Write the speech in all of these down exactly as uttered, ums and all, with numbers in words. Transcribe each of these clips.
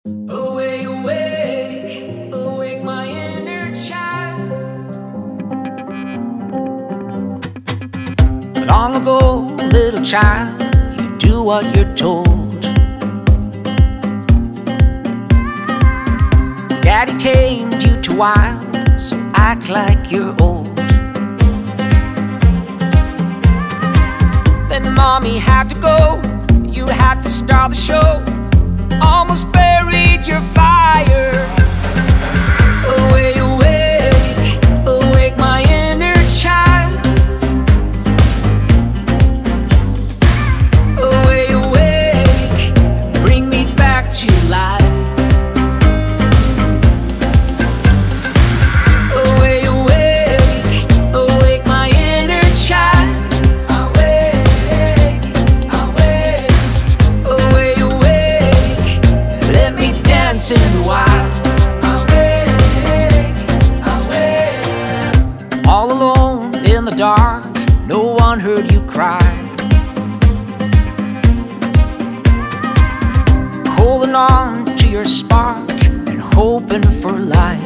Awake, awake, awake my inner child. Long ago, little child, you do what you're told. Daddy tamed you to wild, so act like you're old. Then mommy had to go, you had to start the show. Almost buried your fire. Awake, awake, awake my inner child. Awake, awake, bring me back to life. Awake, awake, awake my inner child. Awake, awake, awake, awake, let me dance in the wild. Awake, awake. All alone in the dark, no one heard you cry. Holding on to your spark and hoping for light.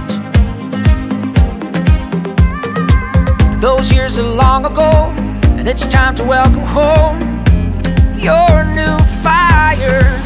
Those years are long ago, and it's time to welcome home your new fire.